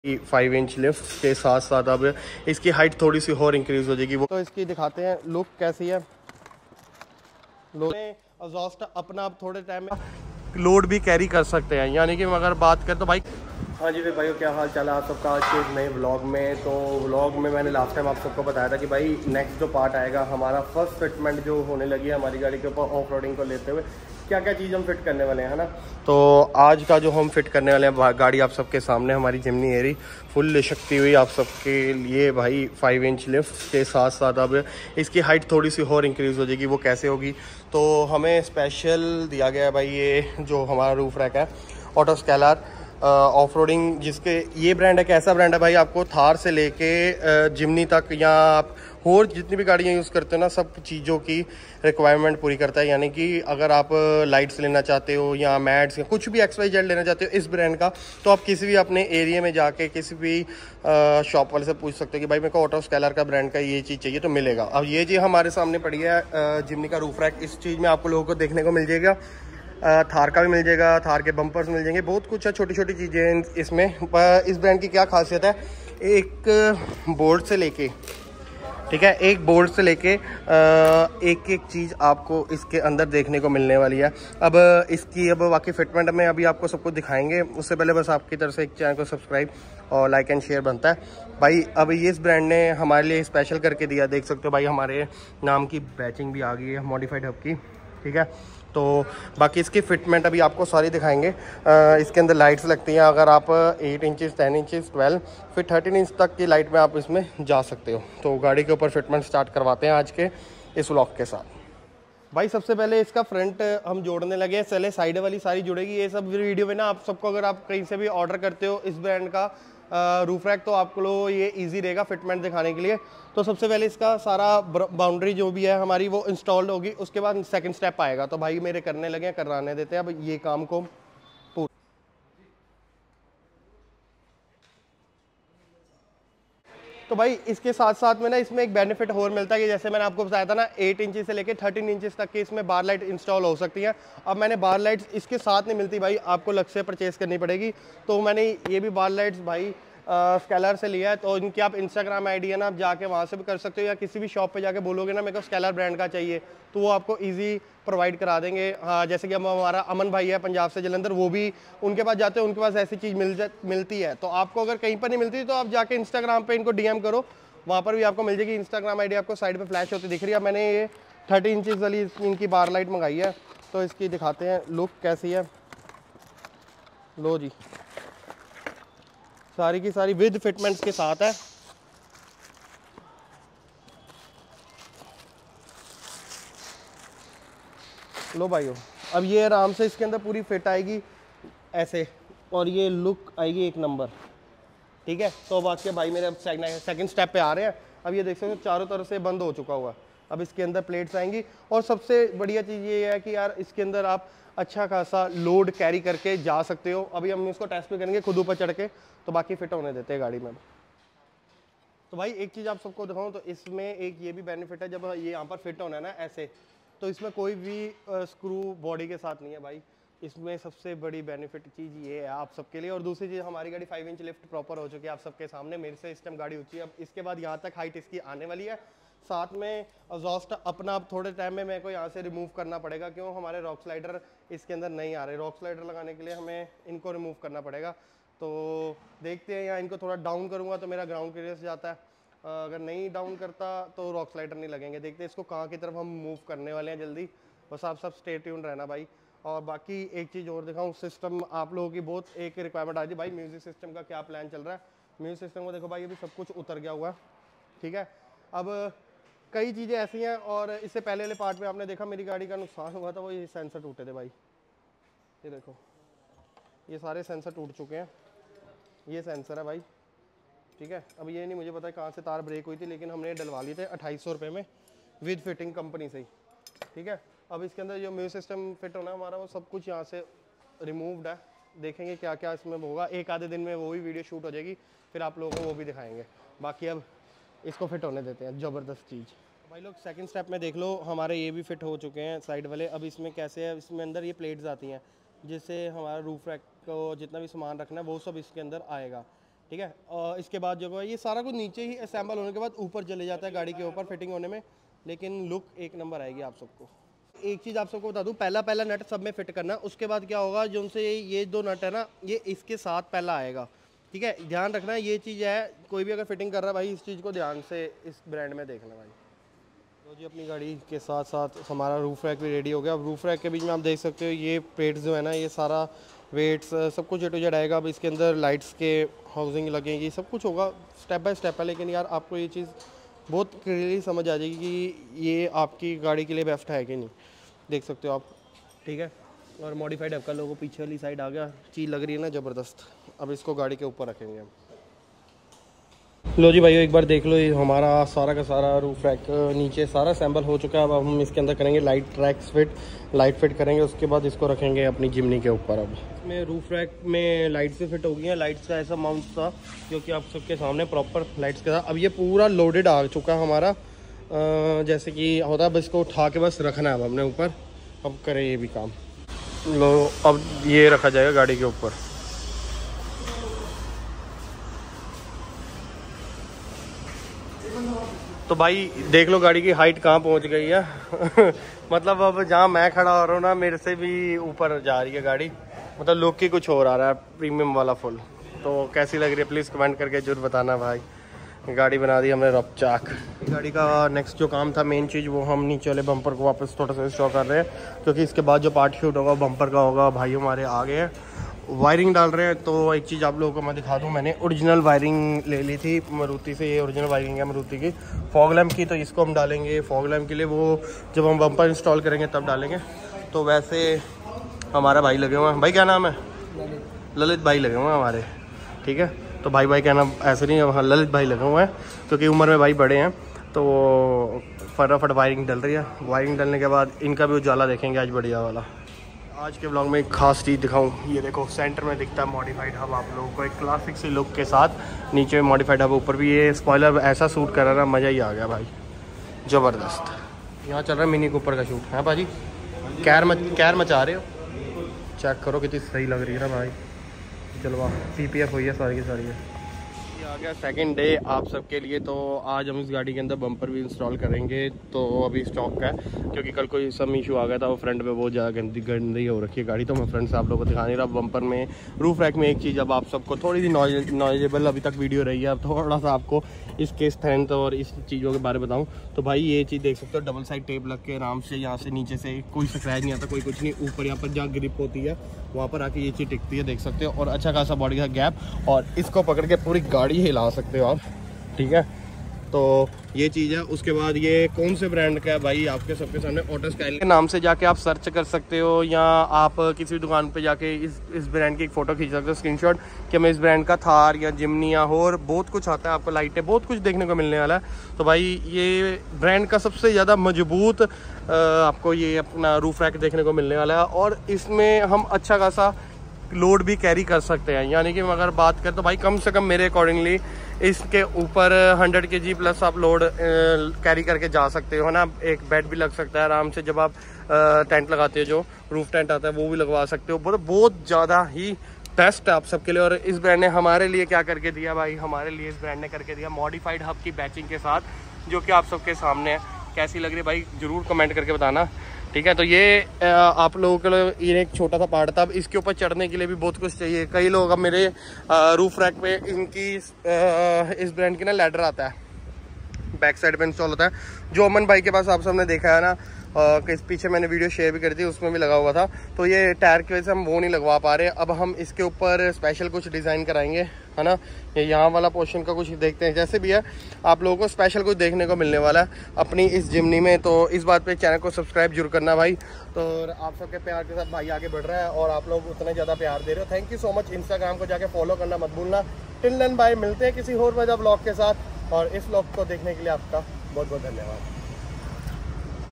5 inch lift के साथ साथ अब इसकी हाइट थोड़ी सी और इंक्रीज हो जाएगी। वो तो इसकी दिखाते हैं लुक कैसी है। एग्जॉस्ट अपना आप थोड़े टाइम में लोड भी कैरी कर सकते हैं, यानी कि अगर बात करें तो भाई। हाँ जी भाई, क्या हाल चाल है आप सबका आज के इस नए व्लॉग में। तो व्लॉग में मैंने लास्ट टाइम आप सबको बताया था कि भाई नेक्स्ट जो पार्ट आएगा हमारा फर्स्ट फिटमेंट जो होने लगी है हमारी गाड़ी के ऊपर ऑफ रोडिंग को लेते हुए, क्या क्या चीज़ हम फिट करने वाले हैं, है ना। तो आज का जो हम फिट करने वाले हैं गाड़ी आप सबके सामने हमारी जिमनी एरी फुल शक्ति हुई आप सबके लिए भाई। 5 इंच लिफ्ट के साथ साथ अब इसकी हाइट थोड़ी सी और इंक्रीज़ हो जाएगी। वो कैसे होगी, तो हमें स्पेशल दिया गया है भाई ये जो हमारा रूफ रैक है ऑटो स्केलर ऑफ रोडिंग, जिसके ये ब्रांड है। कैसा ब्रांड है भाई, आपको थार से लेके जिमनी तक या आप और जितनी भी गाड़ियाँ यूज़ करते हो ना, सब चीज़ों की रिक्वायरमेंट पूरी करता है। यानी कि अगर आप लाइट्स लेना चाहते हो या मैट्स या कुछ भी XYZ लेना चाहते हो इस ब्रांड का, तो आप किसी भी अपने एरिया में जाके किसी भी शॉप वाले से पूछ सकते हो कि भाई मेरे को ऑटो स्केलर का ब्रांड का ये चीज़ चाहिए, तो मिलेगा। अब ये जी हमारे सामने पड़ी है जिमनी का रूफ रैक। इस चीज़ में आपको लोगों को देखने को मिल जाएगा थार का भी मिल जाएगा, थार के बम्पर्स मिल जाएंगे, बहुत कुछ है, छोटी छोटी चीज़ें इसमें। इस ब्रांड की क्या खासियत है, एक बोल्ट से लेके, ठीक है, एक बोल्ट से लेके एक एक चीज़ आपको इसके अंदर देखने को मिलने वाली है। अब इसकी अब बाकी फिटमेंट में अभी आपको सब कुछ दिखाएंगे, उससे पहले बस आपकी तरफ से एक चैनल को सब्सक्राइब और लाइक एंड शेयर बनता है भाई। अब ये इस ब्रांड ने हमारे लिए स्पेशल करके दिया, देख सकते हो भाई हमारे नाम की बैचिंग भी आ गई है मॉडिफाइड हब की, ठीक है। तो बाकी इसकी फिटमेंट अभी आपको सारी दिखाएंगे। इसके अंदर लाइट्स लगती हैं, अगर आप 8 इंचज़ 10 इंचज़ 12 फिर 13 इंच तक की लाइट में आप इसमें जा सकते हो। तो गाड़ी के ऊपर फिटमेंट स्टार्ट करवाते हैं आज के इस व्लॉग के साथ। भाई सबसे पहले इसका फ्रंट हम जोड़ने लगे हैं, चले साइड वाली सारी जुड़ेगी। ये सब वीडियो में ना आप सबको, अगर आप कहीं से भी ऑर्डर करते हो इस ब्रांड का रूफ रैक, तो आपको ये इजी रहेगा फिटमेंट दिखाने के लिए। तो सबसे पहले इसका सारा बाउंड्री जो भी है हमारी वो इंस्टॉल्ड होगी, उसके बाद सेकंड स्टेप आएगा। तो भाई मेरे करने लगे, कराने देते हैं अब ये काम को। तो भाई इसके साथ साथ में ना इसमें एक बेनिफिट और मिलता है कि जैसे मैंने आपको बताया था ना 8 इंच से लेके 13 इंचेस तक की इसमें बार लाइट इंस्टॉल हो सकती है। अब मैंने बार लाइट्स इसके साथ नहीं मिलती भाई, आपको अलग से परचेस करनी पड़ेगी। तो मैंने ये भी बार लाइट्स भाई स्केलर से लिया है। तो इनकी आप इंस्टाग्राम आईडी है ना, आप जाके वहाँ से भी कर सकते हो, या किसी भी शॉप पे जाके बोलोगे ना मेरे को स्केलर ब्रांड का चाहिए, तो वो आपको ईजी प्रोवाइड करा देंगे। हाँ, जैसे कि अब हमारा अमन भाई है पंजाब से जलंधर, वो भी उनके पास जाते हैं, उनके पास ऐसी चीज़ मिलती है। तो आपको अगर कहीं पर नहीं मिलती तो आप जाके इंस्टाग्राम पे इनको DM करो, वहाँ पर भी आपको मिल जाएगी। इंस्टाग्राम आईडी आपको साइड पे फ्लैश होती दिख रही है। मैंने ये 30 इंचज़ वाली इनकी बार लाइट मंगाई है, तो इसकी दिखाते हैं लुक कैसी है। लो जी, सारी की सारी विद फिटमेंट्स के साथ है। लो भाइयों, अब ये आराम से इसके अंदर पूरी फिट आएगी ऐसे, और ये लुक आएगी एक नंबर, ठीक है। तो बाकी भाई मेरे अब सेकंड स्टेप पे आ रहे हैं। अब ये देख सकते हो चारों तरफ से बंद हो चुका हुआ, अब इसके अंदर प्लेट्स आएंगी। और सबसे बढ़िया चीज़ ये है कि यार इसके अंदर आप अच्छा खासा लोड कैरी करके जा सकते हो। अभी हम इसको टेस्ट भी करेंगे खुद ऊपर चढ़ के, तो बाकी फिट होने देते हैं गाड़ी में। तो भाई एक चीज़ आप सबको दिखाऊं, तो इसमें एक ये भी बेनिफिट है, जब ये यहाँ पर फिट होना है ना ऐसे, तो इसमें कोई भी स्क्रू बॉडी के साथ नहीं है भाई। इसमें सबसे बड़ी बेनिफिट चीज़ ये है आप सबके लिए। और दूसरी चीज़, हमारी गाड़ी 5 इंच लिफ्ट प्रॉपर हो चुकी है आप सबके सामने, मेरे से इस टाइम गाड़ी ऊँची है। अब इसके बाद यहाँ तक हाइट इसकी आने वाली है। साथ में एग्जॉस्ट अपना अब थोड़े टाइम में मेरे को यहाँ से रिमूव करना पड़ेगा, क्यों, हमारे रॉक स्लाइडर इसके अंदर नहीं आ रहे। रॉक स्लाइडर लगाने के लिए हमें इनको रिमूव करना पड़ेगा। तो देखते हैं, यहाँ इनको थोड़ा डाउन करूँगा तो मेरा ग्राउंड क्लियरेंस जाता है, अगर नहीं डाउन करता तो रॉक स्लाइडर नहीं लगेंगे। देखते हैं इसको कहाँ की तरफ हम मूव करने वाले हैं जल्दी। बस आप सब स्टे ट्यून रहना भाई। और बाकी एक चीज़ और दिखाऊँ, सिस्टम आप लोगों की बहुत एक रिक्वायरमेंट आ रही है भाई, म्यूज़िक सिस्टम का क्या प्लान चल रहा है। म्यूज़िक सिस्टम को देखो भाई, अभी सब कुछ उतर गया हुआ है, ठीक है। अब कई चीज़ें ऐसी हैं, और इससे पहले वाले पार्ट में आपने देखा मेरी गाड़ी का नुकसान हुआ था, वो ये सेंसर टूटे थे भाई। ये देखो, ये सारे सेंसर टूट चुके हैं। ये सेंसर है भाई, ठीक है। अब ये नहीं मुझे पता है कहाँ से तार ब्रेक हुई थी, लेकिन हमने डलवा लिए थे 2800 रुपये में विद फिटिंग कंपनी से ही, ठीक है। अब इसके अंदर जो म्यूजिक सिस्टम फिट होना है हमारा, वो सब कुछ यहाँ से रिमूव्ड है। देखेंगे क्या क्या इसमें होगा, एक आधे दिन में वो भी वीडियो शूट हो जाएगी, फिर आप लोगों को वो भी दिखाएंगे। बाकी अब इसको फिट होने देते हैं, ज़बरदस्त चीज़। भाई लोग सेकंड स्टेप में देख लो, हमारे ये भी फिट हो चुके हैं साइड वाले। अब इसमें कैसे है, इसमें अंदर ये प्लेट्स आती हैं, जिससे हमारा रूफ रैक को जितना भी सामान रखना है वो सब इसके अंदर आएगा, ठीक है। और इसके बाद जो है ये सारा कुछ नीचे ही असेंबल होने के बाद ऊपर चले जाता है गाड़ी के ऊपर फिटिंग होने में, लेकिन लुक एक नंबर आएगी आप सबको। एक चीज़ आप सबको बता दूं, पहला नट सब में फिट करना, उसके बाद क्या होगा जो उनसे ये 2 नट है ना, ये इसके साथ पहला आएगा, ठीक है। ध्यान रखना ये चीज़ है, कोई भी अगर फिटिंग कर रहा है भाई इस चीज़ को ध्यान से इस ब्रांड में देखना भाई। तो जी अपनी गाड़ी के साथ साथ हमारा रूफ रैक भी रेडी हो गया। अब रूफ रैक के बीच में आप देख सकते हो ये पेड्स जो है ना, ये सारा वेट्स सब कुछ A to Z आएगा। अब इसके अंदर लाइट्स के हाउसिंग लगेंगी, सब कुछ होगा स्टेप बाय स्टेप है, लेकिन यार आपको ये चीज़ बहुत क्लियरली समझ आ जाएगी कि ये आपकी गाड़ी के लिए बेस्ट है कि नहीं, देख सकते हो आप, ठीक है। और मॉडिफाइड आपका लोगो पीछे वाली साइड आ गया, चीज़ लग रही है ना ज़बरदस्त। अब इसको गाड़ी के ऊपर रखेंगे हम। लो जी भाइयों एक बार देख लो, ये हमारा सारा का सारा रूफ रैक नीचे सारा असेंबल हो चुका है। अब हम इसके अंदर करेंगे लाइट फिट करेंगे, उसके बाद इसको रखेंगे अपनी जिमनी के ऊपर। अब इसमें रूफ रैक में लाइट्स भी फिट हो गई हैं। लाइट्स का ऐसा माउंट था जो कि आप सबके सामने प्रॉपर लाइट्स के साथ। अब ये पूरा लोडेड आ चुका है हमारा, जैसे कि होता है, बस इसको उठा के बस रखना है अब अपने ऊपर। अब करें ये भी काम। लो अब ये रखा जाएगा गाड़ी के ऊपर। तो भाई देख लो गाड़ी की हाइट कहाँ पहुँच गई है मतलब अब जहाँ मैं खड़ा हो रहा हूँ ना, मेरे से भी ऊपर जा रही है गाड़ी, मतलब लुक की कुछ और आ रहा है, प्रीमियम वाला फुल। तो कैसी लग रही है प्लीज़ कमेंट करके जरूर बताना भाई। गाड़ी बना दी हमने रफ चाक। गाड़ी का नेक्स्ट जो काम था, मेन चीज़, वो हम नीचे वाले बम्पर को वापस थोड़ा सा इंस्टॉल कर रहे हैं, क्योंकि इसके बाद जो पार्ट शूट होगा बम्पर का होगा। भाई हमारे आ गए हैं, वायरिंग डाल रहे हैं। तो एक चीज़ आप लोगों को मैं दिखा दूं, मैंने ओरिजिनल वायरिंग ले ली थी मारुति से। ये ओरिजिनल वायरिंग है मारुति की, फॉग लैम्प की। तो इसको हम डालेंगे फॉग लैम्प के लिए, वो जब हम बम्पर इंस्टॉल करेंगे तब डालेंगे। तो वैसे हमारा भाई लगे हुए हैं, भाई क्या नाम है? ललित भाई लगे हुए हैं हमारे, ठीक है। तो भाई कहना ऐसे नहीं, हाँ ललित भाई लगे हुए हैं, क्योंकि उम्र में भाई बड़े हैं। तो फटाफट वायरिंग डल रही है। वायरिंग डलने के बाद इनका भी उजाला देखेंगे आज बढ़िया वाला। आज के ब्लॉग में एक खास चीज़ दिखाऊं, ये देखो सेंटर में दिखता है मॉडिफाइड हब आप लोगों को, एक क्लासिक सी लुक के साथ। नीचे मॉडिफाइड हब, ऊपर भी ये स्पॉइलर ऐसा शूट कर रहा है, मज़ा ही आ गया भाई, ज़बरदस्त। यहाँ चल रहा है मिनी कूपर का शूट है भाजी, कैर मचा रहे हो, चेक करो कितनी सही लग रही है ना भाई, चलवा PPF हुई है सारी की सारी है। आ गया सेकंड डे आप सबके लिए। तो आज हम इस गाड़ी के अंदर बम्पर भी इंस्टॉल करेंगे। तो अभी स्टॉक का है, क्योंकि कल कोई सम इशू आ गया था, वो फ्रंट पे बहुत ज़्यादा गंदी हो रखी है गाड़ी। तो मैं फ्रंट से आप लोगों को दिखा नहीं रहा। बम्पर में रूफ रैक में एक चीज़ अब आप सबको थोड़ी सी नॉलेजेबल अभी तक वीडियो रही है, अब थोड़ा सा आपको इसके स्ट्रेंथ और इस चीज़ों के बारे में बताऊँ। तो भाई ये चीज़ देख सकते हो, डबल साइड टेप लग के आराम से यहाँ से नीचे से कोई स्क्रैच नहीं आता, कोई कुछ नहीं। ऊपर यहाँ पर जहाँ ग्रिप होती है वहाँ पर आके ये चीज़ टिकती है, देख सकते हो। और अच्छा खासा बॉडी का गैप, और इसको पकड़ के पूरी गाड़ी हिला सकते हो आप, ठीक है। तो ये चीज़ है। उसके बाद ये कौन से ब्रांड का है भाई, आपके सबके सामने ऑटो स्टाइल के नाम से जाके आप सर्च कर सकते हो, या आप किसी भी दुकान पे जाके इस ब्रांड की एक फ़ोटो खींच सकते हो स्क्रीनशॉट, कि मैं इस ब्रांड का थार या जिमनी या और बहुत कुछ आता है। आपको लाइटें बहुत कुछ देखने को मिलने वाला है। तो भाई ये ब्रांड का सबसे ज़्यादा मजबूत आपको ये अपना रूफ रैक देखने को मिलने वाला है, और इसमें हम अच्छा खासा लोड भी कैरी कर सकते हैं। यानी कि अगर बात करें तो भाई कम से कम मेरे अकॉर्डिंगली इसके ऊपर 100 kg प्लस आप लोड कैरी करके जा सकते हो, है ना। एक बेड भी लग सकता है आराम से, जब आप टेंट लगाते हो, जो रूफ टेंट आता है वो भी लगवा सकते हो। बहुत ज़्यादा ही बेस्ट है आप सबके लिए। और इस ब्रांड ने हमारे लिए क्या करके दिया भाई, हमारे लिए इस ब्रांड ने करके दिया मॉडिफाइड हब की बैचिंग के साथ, जो कि आप सबके सामने है। कैसी लग रही है भाई ज़रूर कमेंट करके बताना, ठीक है। तो ये आप लोगों के लिए ये एक छोटा सा पार्ट था। अब इसके ऊपर चढ़ने के लिए भी बहुत कुछ चाहिए। कई लोग, अब मेरे रूफ रैक पे इनकी इस ब्रांड की ना लैडर आता है, बैक साइड पे इंस्टॉल होता है, जो अमन भाई के पास आप सबने देखा है ना, पीछे मैंने वीडियो शेयर भी करी थी, उसमें भी लगा हुआ था। तो ये टायर की वजह से हम वो नहीं लगवा पा रहे। अब हम इसके ऊपर स्पेशल कुछ डिज़ाइन कराएंगे, है ना। ये यहाँ वाला पोर्शन का कुछ देखते हैं, जैसे भी है आप लोगों को स्पेशल कुछ देखने को मिलने वाला है अपनी इस जिमनी में। तो इस बात पे चैनल को सब्सक्राइब जरूर करना भाई। तो आप सबके प्यार के साथ भाई आगे बढ़ रहा है, और आप लोग उतना ज़्यादा प्यार दे रहे हो, thank you so much. Instagram को जाके फॉलो करना मत भूलना। टिल देन बाय, मिलते हैं किसी और वजह ब्लॉग के साथ, और इस ब्लॉग को देखने के लिए आपका बहुत बहुत धन्यवाद।